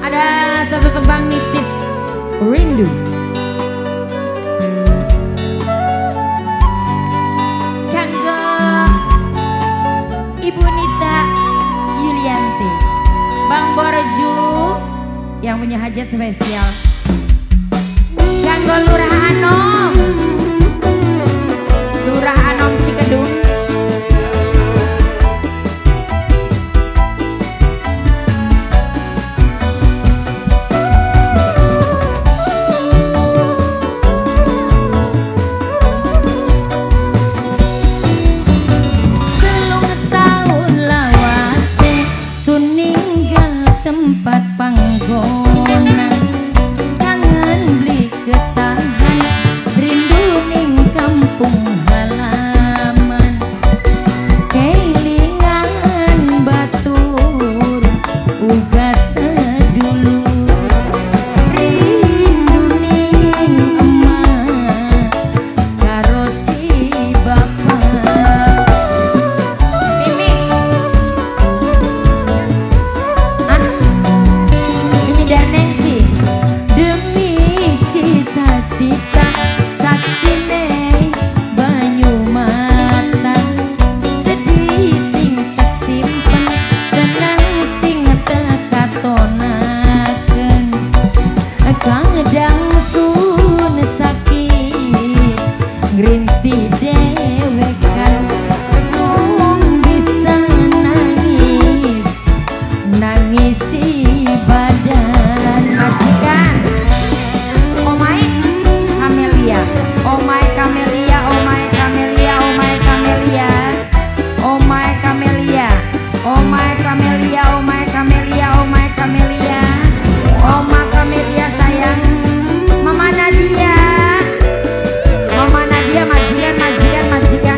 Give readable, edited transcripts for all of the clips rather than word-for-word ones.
Ada satu tembang nitip rindu. Kanggo Ibu Nita Yulianti, Bang Borju yang punya hajat spesial. Kanggo Lurah Anom, Lurah Anom Cikedung. Tempat panggonan kangen beli ketahan rindu ning kampung halaman kelingan batur uga sedulur rindu ning emak karo si bapak. Cita saksine banyu mata sedih sing tak simpen senang sing tak katonaken kadang sun sakit ngrinti dewekan mung bisa nangis nangisi badan majikan. Oh my Camelia, oh my Camelia, oh my Camelia, oh my Camelia, oh my Camelia, oh my Camelia, oh my Camelia, oh my Camelia sayang, Mama Nadia, Mama Nadia majikan, majikan, majikan,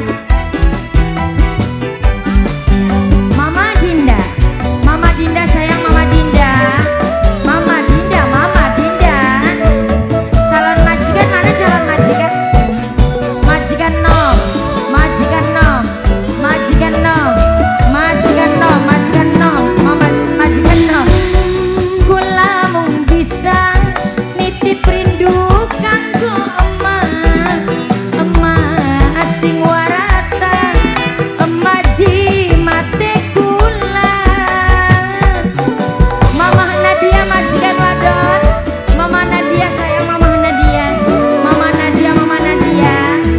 Mama Dinda, Mama Dinda sayang, Mama Dinda, Mama Dinda, Mama Dinda, calon majikan mana calon majikan? Majikan nom, majikan nom, majikan nom, majikan nom, majikan nom, mama majikan nom. Kula mung bisa nitip rindu kanggo emak, emak sing warasa, emak jimate kula. Mama Nadia majikan wadon, Mama Nadia sayang Mama Nadia, Mama Nadia, Mama Nadia.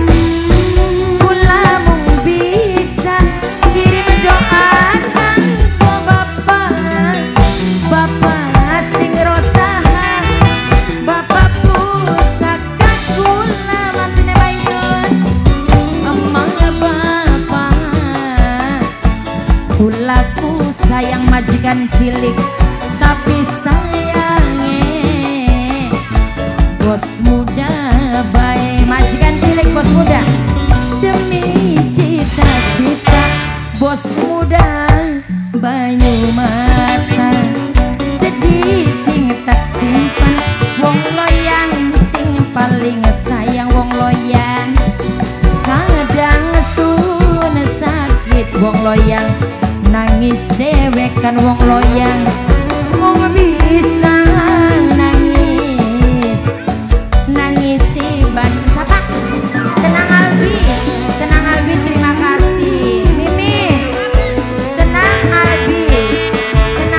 Kulaku sayang majikan cilik tapi sayangnya bos muda baik. Majikan cilik bos muda demi cita-cita bos muda banyu mata sedih sing tak simpan wong loyang sing paling sayang wong loyang kadang sun sakit wong loyang nangis dewekan wong loyang wong bisa nangis nangisi ban siapa senang Albi terima kasih Mimi senang Albi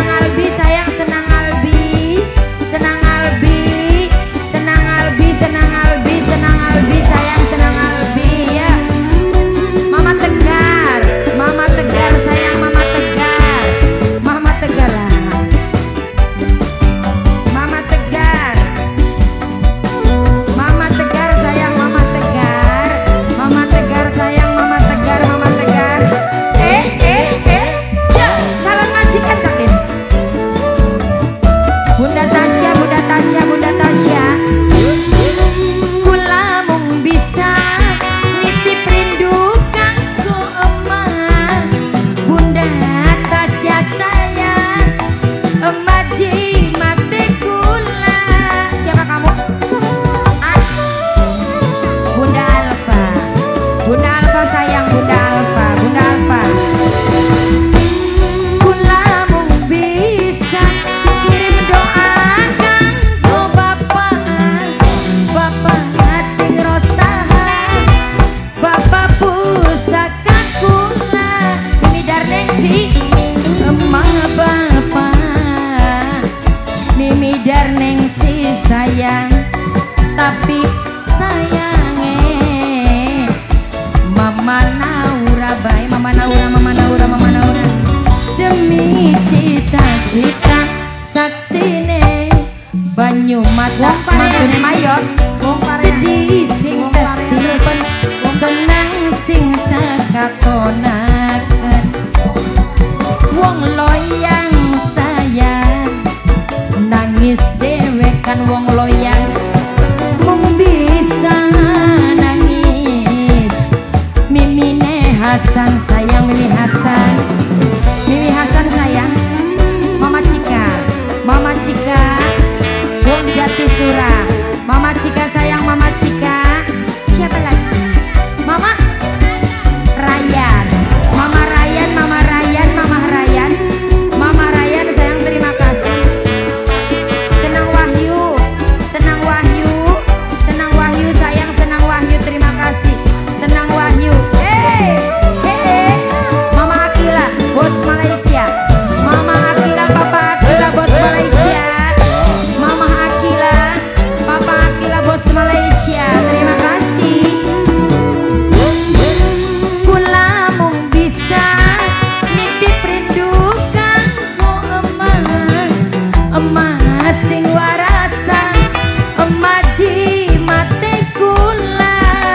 emas sing warasan emaji mate kula.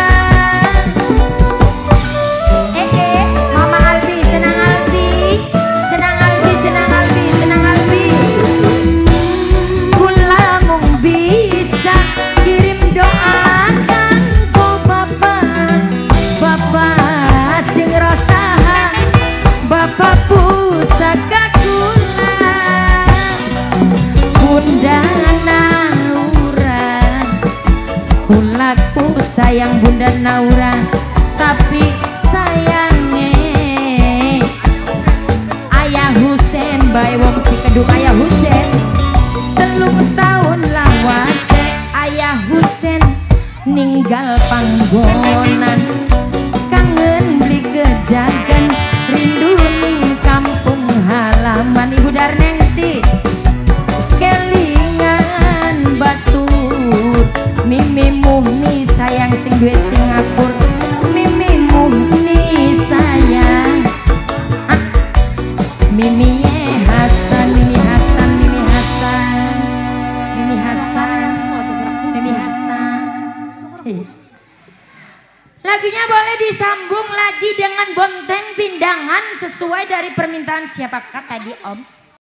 Mama Albi senang Albi, senang Albi, senang Albi, senang Albi. Kula mung bisa kirim doa kanggo bapak sing rasahan bapak pusaka kula. Bunda Naura, kulaku sayang Bunda Naura, tapi sayangnya Ayah Husen bae wong Cikedung. Ayah Husen 3 tahun lawase Ayah Husen ninggal panggonan, kangen beli kejagan rindu ning kampung halaman. Ibu Darnengsi kelingan batur Mimi Muhni sayang sing duwe Singapura. Mimi Muhni sayang Mimi Hasan, Mimi Hasan, Mimi Hasan, Mimi Hasan, Mimi Hasan. Lagunya boleh disambung lagi dengan Bonteng Pindangan sesuai dari permintaan siapakah tadi Om?